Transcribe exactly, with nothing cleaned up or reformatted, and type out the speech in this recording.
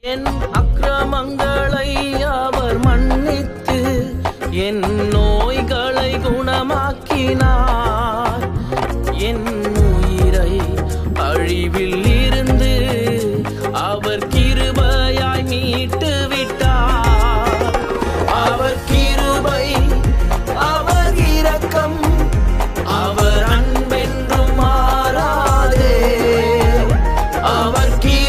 என் அக்கிரமங்களை அவர் மன்னித்து என் நோய்களை குணமாக்கினார். என் உயிரை அழிவில் இருந்து அவர் கிருபையாய் மீட்டு விட்டார். அவர் கிருபை, அவர் இரக்கம், அவர் அன்பென்றும் மாறாதே. அவர்